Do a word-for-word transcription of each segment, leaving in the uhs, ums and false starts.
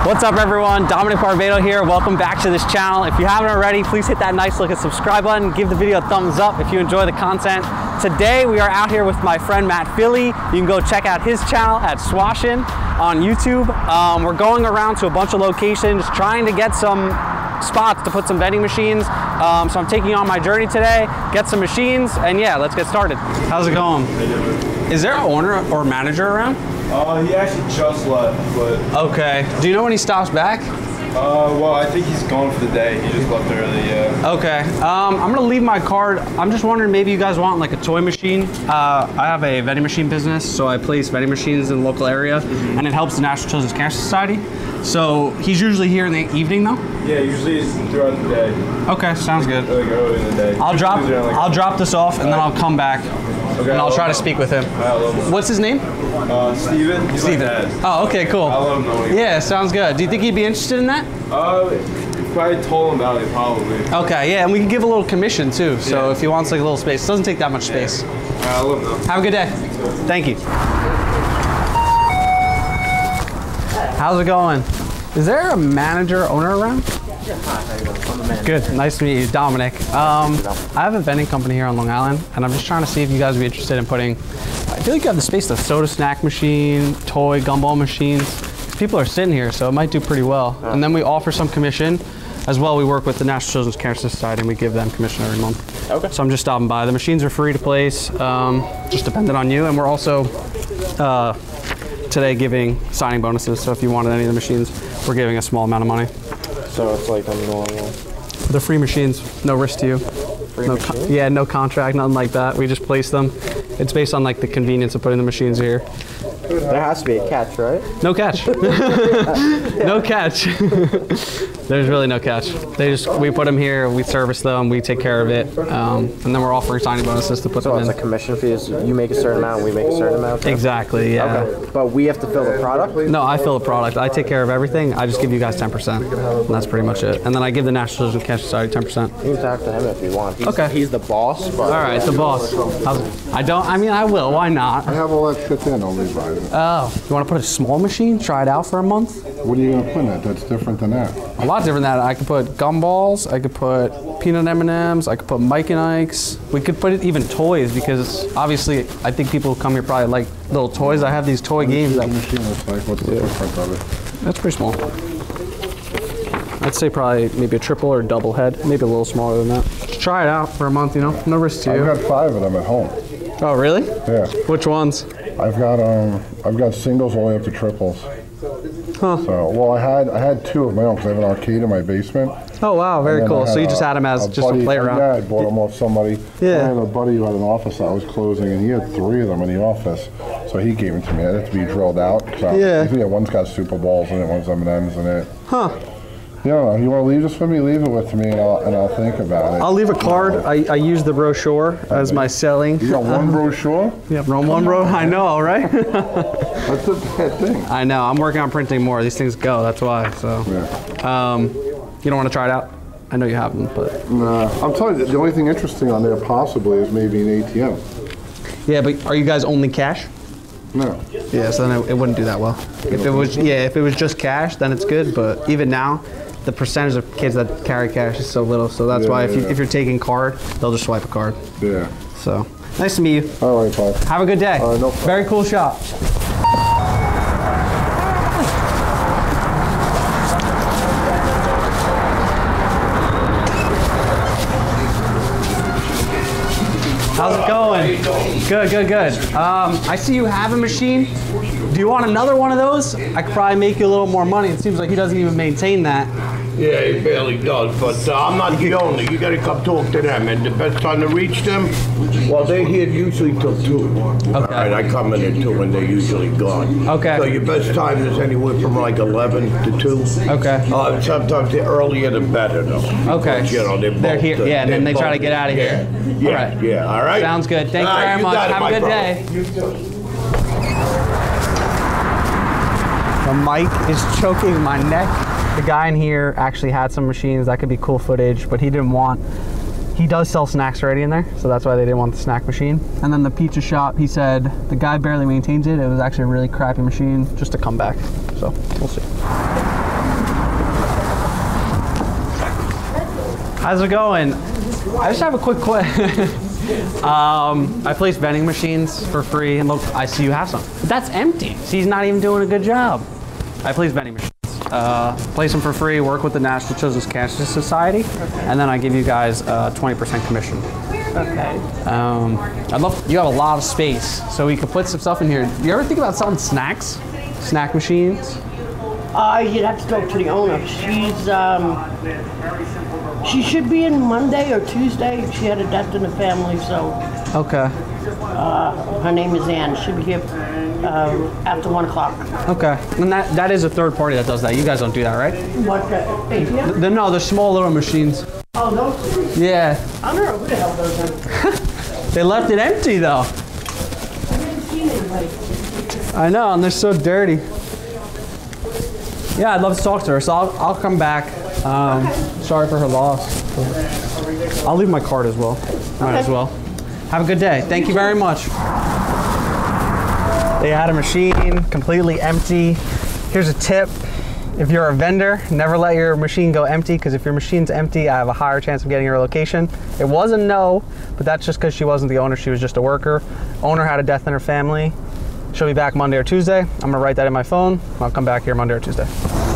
What's up everyone, Dominick Barbato here. Welcome back to this channel. If you haven't already, please hit that nice looking subscribe button. Give the video a thumbs up if you enjoy the content. Today we are out here with my friend Matt Philly. You can go check out his channel at Swashin on YouTube. Um, we're going around to a bunch of locations trying to get some spots to put some vending machines. Um, so I'm taking on my journey today, get some machines, and yeah, let's get started. How's it going? Is there an owner or manager around? Uh, he actually just left, but... Okay. Do you know when he stops back? Uh, well, I think he's gone for the day. He just left early, yeah. Okay. Um, I'm gonna leave my card. I'm just wondering, maybe you guys want like a toy machine. Uh, I have a vending machine business, so I place vending machines in the local area, mm-hmm. and it helps the National Children's Cancer Society. So he's usually here in the evening, though? Yeah, usually it's throughout the day. Okay, sounds good. Like early in the day. I'll drop, like I'll drop this off, and then I'll come back. Okay, and I'll try to speak with him. What's his name? Uh, Steven. He's Steven. Oh, okay, cool. I'll let him know. Yeah, sounds good. Do you think he'd be interested in that? Uh, if I told him about it, probably. Okay, yeah, and we can give a little commission too. So yeah. If he wants like a little space, it doesn't take that much space. Yeah. Right, I'll let him know. Have a good day. Thank you. How's it going? Is there a manager or owner around? Yeah, hi, how you doing? I'm the manager. Good, nice to meet you, Dominic. Um, I have a vending company here on Long Island, and I'm just trying to see if you guys would be interested in putting, I feel like you have the space, the soda snack machine, toy gumball machines. People are sitting here, so it might do pretty well. Yeah. And then we offer some commission. As well, we work with the National Children's Cancer Society, and we give them commission every month. Okay. So I'm just stopping by. The machines are free to place, um, just dependent on you, and we're also, uh, today giving signing bonuses, so if you wanted any of the machines, we're giving a small amount of money. So it's like on the normal. They're free machines, no risk to you. Free no machines? Yeah, no contract, nothing like that. We just place them. It's based on like the convenience of putting the machines here. There has to be a catch, right? No catch. No catch. There's really no catch. They just, we put them here, we service them, we take care of it, um, and then we're offering signing bonuses to put so them in. So it's a commission fee, is you make a certain amount, we make a certain amount? Okay. Exactly, yeah. Okay. But we have to fill the product? No, I fill the product. I take care of everything. I just give you guys ten percent, and that's pretty much it. And then I give the National Children's Cancer Society ten percent. You can talk to him if you want. He's, okay. He's the boss. But all right, the boss. How's, I don't, I mean, I will, why not? I have all that shit there, nobody's buying it. Oh, you want to put a small machine, try it out for a month? What are you going to put in it that's different than that? A lot different than that. I could put gumballs, I could put peanut M and M's, I could put Mike and Ike's. We could put it even toys, because obviously I think people who come here probably like little toys. I have these toy what games. What the machine looks like? What's the yeah. footprint of it? That's pretty small. I'd say probably maybe a triple or double head, maybe a little smaller than that. Just try it out for a month, you know, no risk to you. I've got five of them at home. Oh, really? Yeah. Which ones? I've got um, I've got singles all the way up to triples. Huh. So, well, I had I had two of my own because I have an arcade in my basement. Oh wow, very cool. So you just a, had them as a just buddy, a playground. Yeah, I bought them off somebody. Yeah. I had a buddy who had an office that I was closing, and he had three of them in the office. So he gave them to me. I had to be drilled out. So yeah. Yeah. One's got Super Balls in it. One's M and M's in it. Huh. You know, you want to leave this with me? Leave it with me, and I'll, and I'll think about it. I'll leave a card. I, I use the brochure as my selling. You got one brochure? Yeah, one bro. I know, right? That's a bad thing. I know. I'm working on printing more. These things go. That's why. So, yeah. Um, you don't want to try it out? I know you have them, but. Nah, I'm telling you, the only thing interesting on there possibly is maybe an A T M. Yeah, but are you guys only cash? No. Yeah, so then it, it wouldn't do that well. If it was, yeah, if it was just cash, then it's good. But even now, the percentage of kids that carry cash is so little, so that's yeah, why if, you, yeah. if you're taking card, they'll just swipe a card. Yeah. So, nice to meet you. All right, Bob. Have a good day. All right, no problem. Very cool shop. How's it going? Good, good, good. Um, I see you have a machine. Do you want another one of those? I could probably make you a little more money. It seems like he doesn't even maintain that. Yeah, he barely does, but uh, I'm not the owner. You gotta come talk to them. And the best time to reach them, well, they're here usually till two. Okay. All right, I come in at two and they're usually gone. Okay. So your best time is anywhere from like eleven to two. Okay. Uh, sometimes the earlier the better, though. Okay. But, you know, they're, they're both, here, uh, yeah, and then they try to get out of yeah. here. Yeah, all right. yeah, all right? Sounds good. Thank all you very right, much. you Have a good brother. day. The mic is choking my neck. The guy in here actually had some machines. That could be cool footage, but he didn't want, he does sell snacks already in there, so that's why they didn't want the snack machine. And then the pizza shop, he said the guy barely maintains it. It was actually a really crappy machine just to come back. So we'll see. How's it going? I just have a quick question. um, I place vending machines for free, and look, I see you have some. That's empty. See, he's not even doing a good job. I place vending machines. Uh, place them for free, work with the National Children's Cancer Society, and then I give you guys uh, twenty percent commission. Okay. Um, I'd love, you have a lot of space, so we could put some stuff in here. You ever think about selling snacks? Snack machines? Uh, you'd have to talk to the owner. She's, um, she should be in Monday or Tuesday. She had a death in the family, so. Okay. Uh, her name is Ann. She'll be here uh, after one o'clock. Okay. And that, that is a third party that does that. You guys don't do that, right? What, the, the, the No, the small little machines. Oh, those? Yeah. I don't know who the hell those are. They left it empty, though. I haven't seen anybody. I know, and they're so dirty. Yeah, I'd love to talk to her, so I'll, I'll come back. Um, okay. Sorry for her loss. I'll leave my card as well. Might okay. as well. Have a good day. Thank you very much. They had a machine completely empty. Here's a tip. If you're a vendor, never let your machine go empty, because if your machine's empty, I have a higher chance of getting your location. It was a no, but that's just because she wasn't the owner, she was just a worker. Owner had a death in her family. She'll be back Monday or Tuesday. I'm gonna write that in my phone. I'll come back here Monday or Tuesday.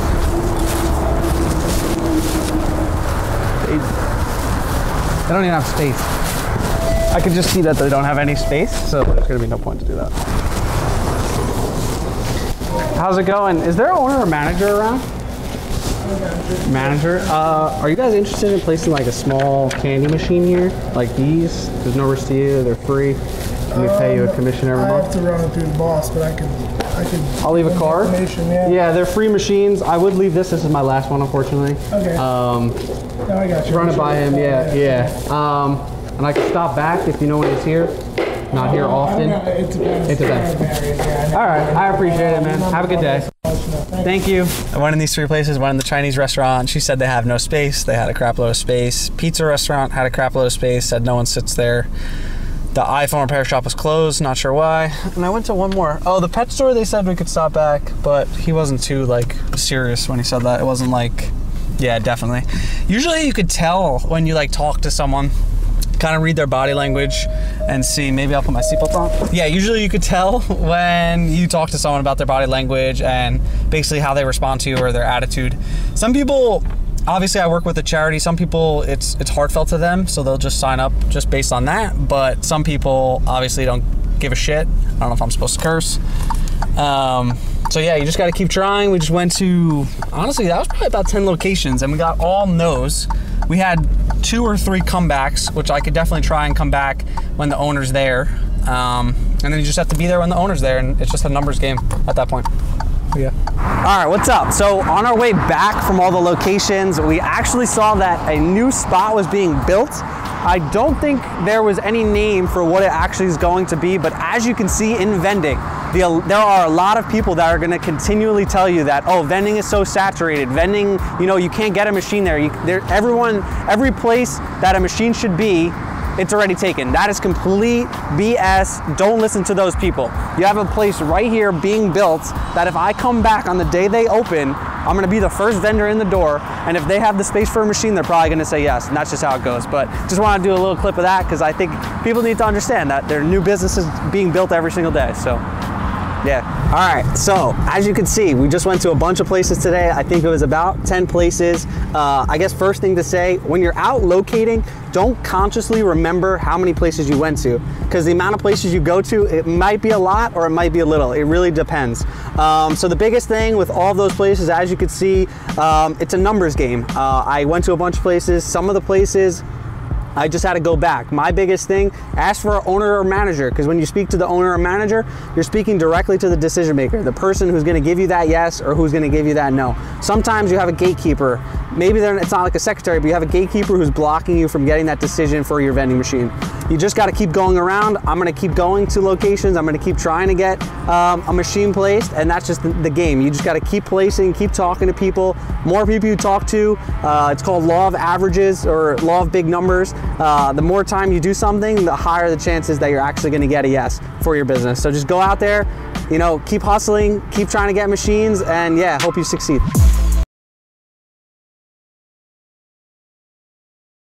They, they don't even have space. I can just see that they don't have any space, so there's gonna be no point to do that. How's it going? Is there an owner or manager around? Manager. Uh, are you guys interested in placing like a small candy machine here? Like these? There's no receipt, they're free. Can we pay you a commission every month? I have to run it through the boss, but I can, I can. I'll leave a card. Yeah. yeah, they're free machines. I would leave this. This is my last one, unfortunately. Okay. Um, no, I got you. Run it by him. Yeah, yeah. Um, and I can stop back if you know when he's here. Not here often. Know, it depends. It depends. Yeah, all right, I appreciate it, man. Have a good day. Thank you. I went in these three places. Went in the Chinese restaurant. She said they have no space. They had a crap load of space. Pizza restaurant had a crap load of space. Said no one sits there. The iPhone repair shop was closed, not sure why. And I went to one more. Oh, the pet store, they said we could stop back, but he wasn't too like serious when he said that. It wasn't like, yeah, definitely. Usually you could tell when you like talk to someone, kind of read their body language and see, maybe I'll put my seatbelt on. Yeah, usually you could tell when you talk to someone about their body language and basically how they respond to you or their attitude. Some people, obviously I work with a charity, some people it's it's heartfelt to them, so they'll just sign up just based on that, but some people obviously don't give a shit. I don't know if I'm supposed to curse. Um, so yeah, you just gotta keep trying. We just went to, honestly, that was probably about ten locations and we got all no's. We had two or three comebacks, which I could definitely try and come back when the owner's there. Um, and then you just have to be there when the owner's there, and it's just a numbers game at that point. Yeah. All right, what's up? So on our way back from all the locations, we actually saw that a new spot was being built. I don't think there was any name for what it actually is going to be, but as you can see in vending, the, there are a lot of people that are going to continually tell you that, oh, vending is so saturated. Vending, you know, you can't get a machine there. You, there everyone, every place that a machine should be, it's already taken. That is complete B S. Don't listen to those people. You have a place right here being built that if I come back on the day they open, I'm gonna be the first vendor in the door, and if they have the space for a machine, they're probably gonna say yes, and that's just how it goes. But just wanna do a little clip of that because I think people need to understand that there are new businesses being built every single day, so. Yeah. All right, so as you can see, we just went to a bunch of places today. I think it was about ten places. Uh, I guess first thing to say, when you're out locating, don't consciously remember how many places you went to, because the amount of places you go to, it might be a lot or it might be a little. It really depends. Um, so the biggest thing with all of those places, as you can see, um, it's a numbers game. Uh, I went to a bunch of places. Some of the places, I just had to go back. My biggest thing, ask for an owner or manager, because when you speak to the owner or manager, you're speaking directly to the decision maker, the person who's gonna give you that yes or who's gonna give you that no. Sometimes you have a gatekeeper. Maybe it's not like a secretary, but you have a gatekeeper who's blocking you from getting that decision for your vending machine. You just gotta keep going around. I'm gonna keep going to locations. I'm gonna keep trying to get um, a machine placed, and that's just the, the game. You just gotta keep placing, keep talking to people. More people you talk to, uh, it's called law of averages or law of big numbers. Uh, the more time you do something, the higher the chances that you're actually gonna get a yes for your business. So just go out there, you know, keep hustling, keep trying to get machines, and yeah, hope you succeed.